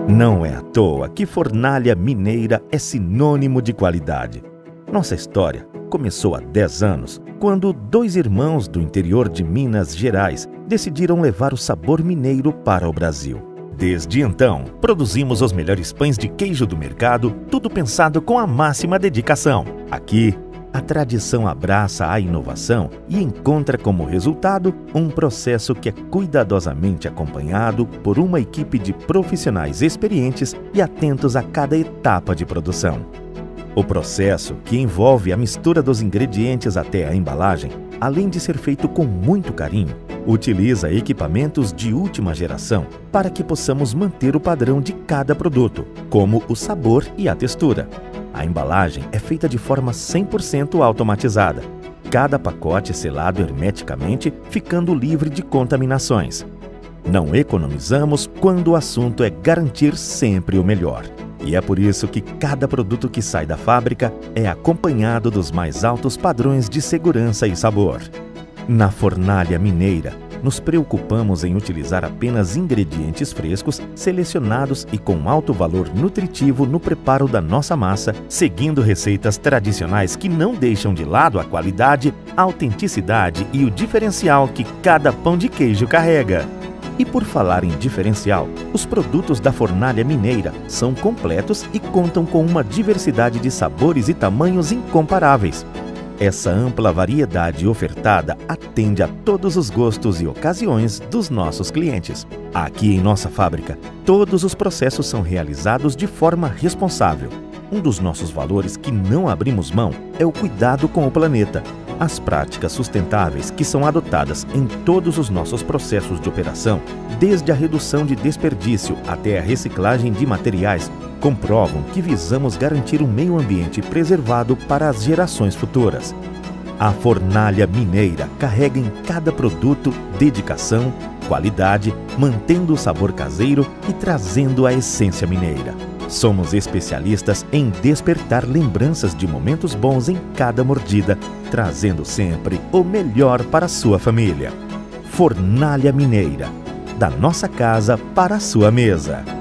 Não é à toa que fornalha mineira é sinônimo de qualidade. Nossa história começou há 10 anos, quando 2 irmãos do interior de Minas Gerais decidiram levar o sabor mineiro para o Brasil. Desde então, produzimos os melhores pães de queijo do mercado, tudo pensado com a máxima dedicação. Aqui, a tradição abraça a inovação e encontra como resultado um processo que é cuidadosamente acompanhado por uma equipe de profissionais experientes e atentos a cada etapa de produção. O processo, que envolve a mistura dos ingredientes até a embalagem, além de ser feito com muito carinho, utiliza equipamentos de última geração para que possamos manter o padrão de cada produto, como o sabor e a textura. A embalagem é feita de forma 100% automatizada, cada pacote selado hermeticamente, ficando livre de contaminações. Não economizamos quando o assunto é garantir sempre o melhor. E é por isso que cada produto que sai da fábrica é acompanhado dos mais altos padrões de segurança e sabor. Na Fornalha Mineira, nos preocupamos em utilizar apenas ingredientes frescos, selecionados e com alto valor nutritivo no preparo da nossa massa, seguindo receitas tradicionais que não deixam de lado a qualidade, a autenticidade e o diferencial que cada pão de queijo carrega. E por falar em diferencial, os produtos da Fornalha Mineira são completos e contam com uma diversidade de sabores e tamanhos incomparáveis. Essa ampla variedade ofertada atende a todos os gostos e ocasiões dos nossos clientes. Aqui em nossa fábrica, todos os processos são realizados de forma responsável. Um dos nossos valores que não abrimos mão é o cuidado com o planeta. As práticas sustentáveis que são adotadas em todos os nossos processos de operação, desde a redução de desperdício até a reciclagem de materiais, comprovam que visamos garantir um meio ambiente preservado para as gerações futuras. A Fornalha Mineira carrega em cada produto dedicação, qualidade, mantendo o sabor caseiro e trazendo a essência mineira. Somos especialistas em despertar lembranças de momentos bons em cada mordida, trazendo sempre o melhor para a sua família. Fornalha Mineira, da nossa casa para a sua mesa.